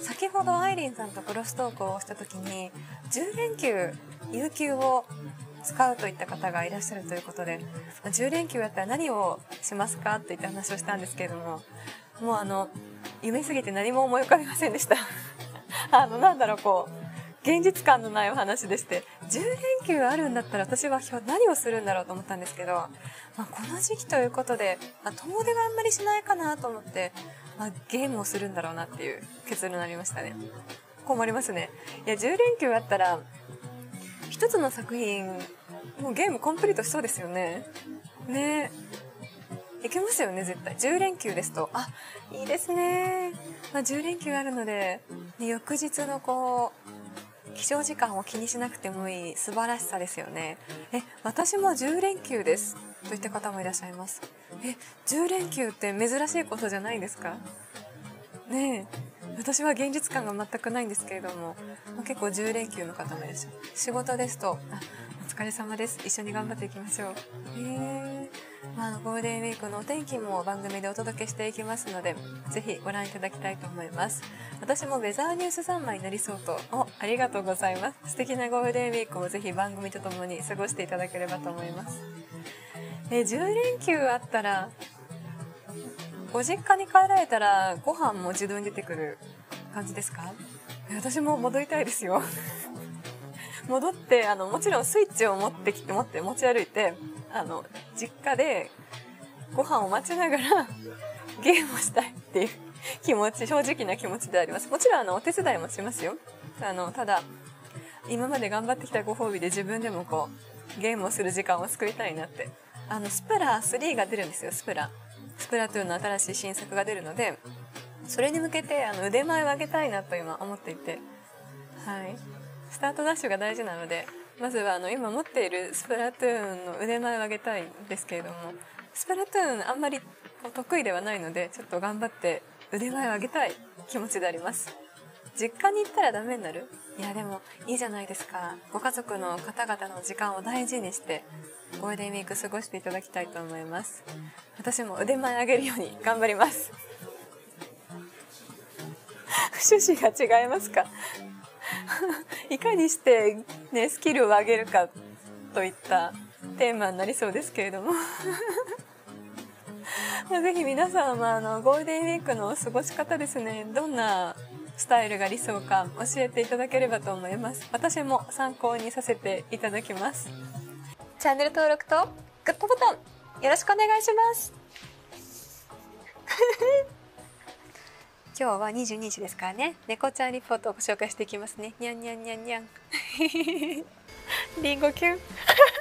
先ほどアイリンさんとクロストークをした時に10連休有給を使うといった方がいらっしゃるということで、10連休やったら何をしますかって言って話をしたんですけれども、もう夢すぎて何も思い浮かびませんでしたなんだろう、こう現実感のないお話でして、10連休あるんだったら私は何をするんだろうと思ったんですけど、この時期ということで、遠出はあんまりしないかなと思って、ゲームをするんだろうなっていう結論になりましたね。困りますね。いや、10連休あったら一つの作品もうゲームコンプリートしそうですよね。ね、いけますよね、絶対。10連休ですと、いいですね。10連休あるので、翌日のこう起床時間を気にしなくてもいい素晴らしさですよね。私も10連休ですといった方もいらっしゃいます。10連休って珍しいことじゃないですかね。私は現実感が全くないんですけれども、結構10連休の方もいらっしゃる。仕事ですと、お疲れ様です、一緒に頑張っていきましょう。ゴールデンウィークのお天気も番組でお届けしていきますので、ぜひご覧いただきたいと思います。私もウェザーニュース3枚になりそうと、ありがとうございます。素敵なゴールデンウィークをぜひ番組とともに過ごしていただければと思います。10連休あったら、ご実家に帰られたらご飯も自動に出てくる感じですか？私も戻りたいですよ戻ってもちろんスイッチを持って持ち歩いて実家でご飯を待ちながらゲームをしたいっていう気持ち、正直な気持ちであります。もちろんお手伝いもしますよ。ただ今まで頑張ってきたご褒美で自分でもこうゲームをする時間を作りたいなって。スプラ3が出るんですよ。スプラトゥーンの新しい新作が出るので、それに向けて腕前を上げたいなと今思っていて、スタートダッシュが大事なので、まずは今持っているスプラトゥーンの腕前を上げたいんですけれども、スプラトゥーンあんまり得意ではないので、ちょっと頑張って腕前を上げたい気持ちであります。実家に行ったらダメになる？いや、でもいいじゃないですか。ご家族の方々の時間を大事にしてゴールデンウィーク過ごしていただきたいと思います。私も腕前上げるように頑張ります趣旨が違いますかいかにして、スキルを上げるかといったテーマになりそうですけれどもぜひ皆さんはゴールデンウィークの過ごし方ですね、どんなスタイルが理想か教えていただければと思います。私も参考にさせていただきます。チャンネル登録とグッドボタンよろしくお願いします今日は22日ですからね、猫ちゃんリポートをご紹介していきますね。にゃんにゃんにゃんにゃんリンゴキュン